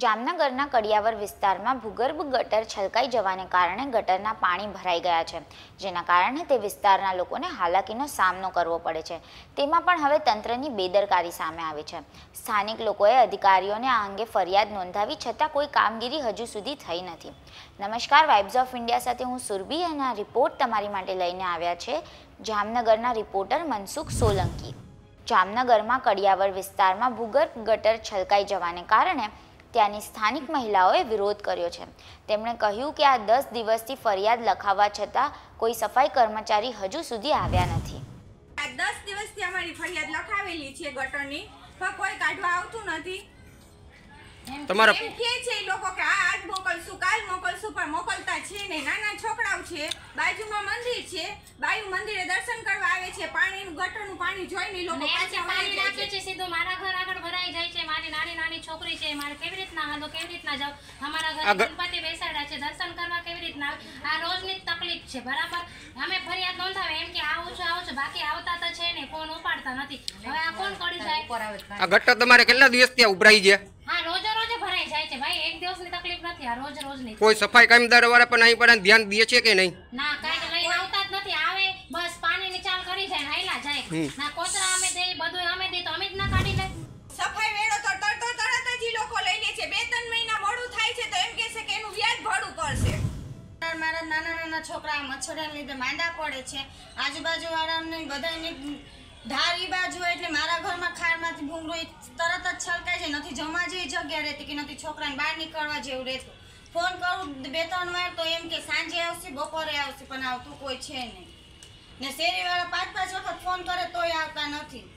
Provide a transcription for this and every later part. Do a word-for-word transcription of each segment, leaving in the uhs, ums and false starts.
જામનગરના કડિયાવર વિસ્તારમાં ભૂગર્ભ ગટર છલકાઈ જવાને કારણે ગટરના પાણી ભરાઈ ગયા છે, જેના કારણે તે વિસ્તારના લોકોને હાલાકીનો સામનો કરવો પડે છે। તેમાં પણ હવે તંત્રની બેદરકારી સામે આવી છે। સ્થાનિક લોકોએ અધિકારીઓને આ અંગે ફરિયાદ નોંધાવી છતાં કોઈ કામગીરી હજુ સુધી થઈ નથી। નમસ્કાર, વાઇબ્સ ઓફ ઇન્ડિયા સાથે હું સુરભી અને આ રિપોર્ટ તમારી માટે લઈને આવ્યા છે જામનગરના રિપોર્ટર મનસુખ સોલંકી। જામનગરમાં કડિયાવર વિસ્તારમાં ભૂગર્ભ ગટર છલકાઈ જવાને કારણે ત્યાંની સ્થાનિક મહિલાઓએ વિરોધ કર્યો છે। તેમણે કહ્યું કે આ દસ દિવસથી ફરિયાદ લખાવવા છતાં કોઈ સફાઈ કર્મચારી હજુ સુધી આવ્યા નથી। આ દસ દિવસથી અમારી ફરિયાદ લખાવેલી છે ગટરની, પણ કોઈ કાઢવા આવતું નથી। તમારા એમ કહે છે એ લોકો કે આ આજ મોકલશું, કાલ મોકલશું, પણ મોકલતા છે નહીં। નાના છોકરાઓ છે, બાજુમાં મંદિર છે, બાયુ મંદિરે દર્શન કરવા આવે છે, પાણીનું ગટરનું પાણી જોઈને લોકો પાછા પાણી નાખે છે, સીધું મારા ઘર આગળ ભરાઈ જાય છે। મારી નાની નાની છોકરી છે, મારે કેવી રીતના હાલો, કેવી રીતના જાવ? અમારા ઘરે ગણપતિ બેસાડ્યા છે, દર્શન કરવા કેવી રીતના? આ રોજની તકલીફ છે, બરાબર? અમે ફરિયાદ નોંધાવે એમ કે આવું છું આવું છું, બાકી આવતા તો છે નહીં, ફોન ઉપાડતા નથી। હવે આ કોણ કરી જાય? આ ગટર તમારે કેટલા દિવસથી ઉભરાઈ છે? હા, રોજે રોજે ભરાઈ જાય છે ભાઈ, એક દિવસની તકલીફ નથી, આ રોજ રોજની। કોઈ સફાઈ કામદાર વાળા પણ અહીં પર ધ્યાન દે છે કે નહીં? ના, કાઈ લઈને આવતા જ નથી। આવે બસ પાણીની ચાલ કરી જાય, હાઈલા જાય। ના કોતરા અમે દે, બધું અમે દે તો અમે જ ના કાઢી લે। સફાઈ વેળો તો તરતો તરત જ ઈ લોકો લઈ લે છે। બે ત્રણ મહિના મોડું થાય છે તો એમ કહે છે કે એનું વ્યાજ ભરવું પડશે। મારા નાના નાના છોકરા મચ્છરના લીધે માંદા પડે છે, આજુબાજુ વાળાને બધાને ધાર ઈ બાજુ એટલે મારા ઘરમાં ખારમાંથી ભૂંગળો તરત જ છલકાય છે। નથી જમવા જેવી જગ્યા રહેતી કે નથી છોકરાને બહાર નીકળવા જેવું રહેતું। ફોન કરું બે ત્રણ વાર તો એમ કે સાંજે આવશે, બપોરે આવશે, પણ આવતું કોઈ છે નહીં। ને શેરીવાળા પાંચ પાંચ વખત ફોન કરે તોય આવતા નથી।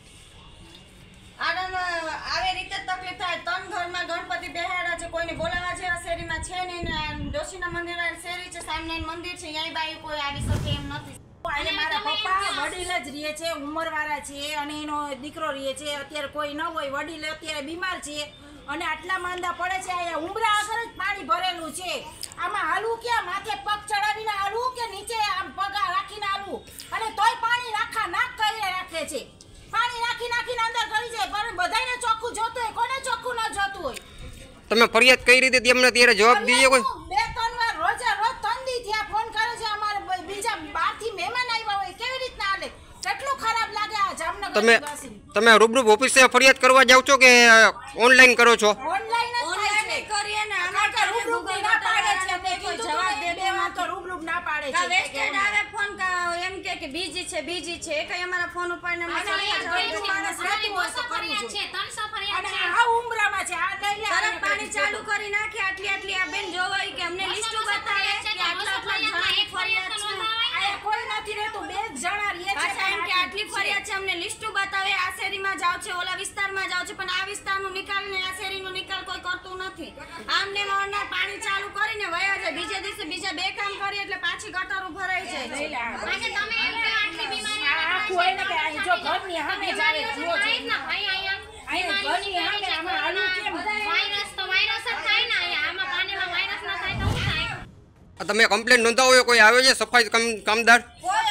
આડમ આવી રીતે તકલીફ થાય। ત્રણ ઘરમાં ગણપતિ બેહાડા છે, કોઈને બોલાવા જેવા શેરીમાં છે નહીં। ને ડોશીના મંદિર શેરી છે, સામનેનું મંદિર છે, અહીં બાયું કોઈ આવી શકે એમ નથી। અને મારા પપ્પા વડીલ જ રહે છે, ઉંમરવાળા છે, અને એનો દીકરો રહે છે। અત્યારે કોઈ ન હોય, વડીલ અત્યારે બીમાર છે અને આટલા માંદા પડે છે। અહીંયા ઉંબરા આગળ જ પાણી ભરેલું છે। આમાં હાલવું ક્યાં? માથે પગ ચડાવીને હાલવું કે નીચે આમ પગ રાખીને હાલવું? અને તોય પાણી નાખા નાક કરી રાખે છે। પાણી નાખી નાખીને અંદર કરી જાય, પણ બધાને ચોખ્ખું જોતું હોય, કોને ચોખ્ખું ન જોતું હોય? તમે ફરિયાદ કઈ રીતે તેમને ત્યારે જવાબ દીધો? કોઈ બે ત્રણ વાર રોજે રોજ તંદી થયા ફોન કરે છે। અમારે બીજા બહારથી મહેમાન આવ્યા હોય, કેવી રીતના હાલે? કેટલું ખરાબ લાગે આ જામનગર તમે તમે રૂબરૂ ઓફિસે ફરિયાદ કરવા જાવ છો કે ઓનલાઈન કરો છો? ઓનલાઈન જ ઓનલાઈન કરીએ ને અમાર તો રૂબરૂ ના પાડે છે, અમે કોઈ જવાબ દે દે માં તો રૂબરૂ ના પાડે છે। વેસ્ટેડ આવે ફોન એમ કે કે બીજી છે બીજી છે, કઈ અમારા ફોન ઉપર ને માણસ રહેતું હોય તો કરવું છે, ત્રણસો ફરિયાદ અને છે। આ ઉમરામાં છે, આ લઈ લે તરત પાણી ચાલુ કરી નાખી। આટલી આટલી આ બેન જોવાય કે અમને લિસ્ટ બતાવે કે આટલા આટલા જણાની ફરિયાદ છે। આ કોઈ નથી રહેતું, બે જ જણા રહે છે। પાછા એમ કે આટલી ફરિયાદ છે, અમને લિસ્ટ બતાવે। આ શેરીમાં જાવ છે, ઓલા વિસ્તારમાં જાવ છે, પણ આ વિસ્તારનો નિકાલ ને આ શેરીનો નિકાલ કોઈ કરતું નથી। આમને મોરના પાણી ચાલુ કરીને વયા જાય, બીજે દિવસે બીજા બે કામ કરી એટલે પાછી ગટરો ભરાઈ જાય। આજે તમે એમ કે આટલી બીમારી આ કોઈ ને કે અહીં જો ઘરની સામે જ આવે, જો થાય જ ના ભાઈ, અહીંયા અહીં ઘરની સામે આમાં હાલું કેમ? વાયરસ તો વાયરસ જ થાય ને અહીંયા। આમાં પાણીમાં વાયરસ ના થાય તો શું થાય? તમે કમ્પ્લેન નોંધાવો, કોઈ આવે છે સફાઈ કામદાર?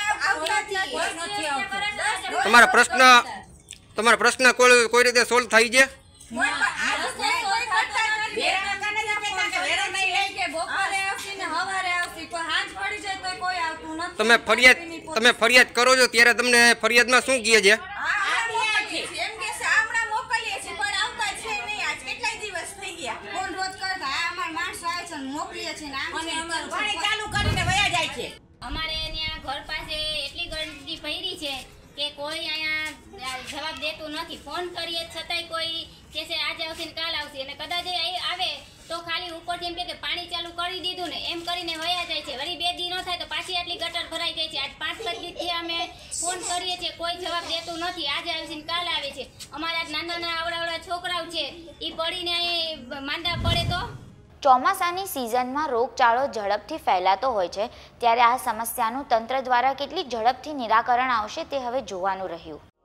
તમારા પ્રશ્ન તમારા પ્રશ્ન કોઈ કોઈ રીતે સોલ્વ થાય છે? તમે ફરિયાદ તમે ફરિયાદ કરો છો ત્યારે તમને ફરિયાદમાં શું કહે છે? અમારે ત્યાં ઘર પાસે એટલી ગંદકી પડી છે કે કોઈ અહીંયા જવાબ દેતું નથી। ફોન કરીએ છતાંય કોઈ કહે છે આજે આવશે ને કાલ આવશે, અને કદાચ આવે તો ખાલી ઉપરથી એમ કે પાણી ચાલુ કરી દીધું ને એમ કરીને વયા જાય છે। વળી બે દી ન થાય તો પાછી આટલી ગટર ભરાઈ જાય છે। આજ પાંચ પાંચ દીથી અમે ફોન કરીએ છીએ, કોઈ જવાબ દેતું નથી। આજે આવશે ને કાલ આવે છે। અમારા નાના નાના આવડા છોકરાઓ છે, એ પડીને અહીં માંદા પડે તો? ચોમાસાની સિઝનમાં રોગચાળો ઝડપથી ફેલાતો હોય છે, ત્યારે આ સમસ્યાનું તંત્ર દ્વારા કેટલી ઝડપથી નિરાકરણ આવશે તે હવે જોવાનું રહ્યું।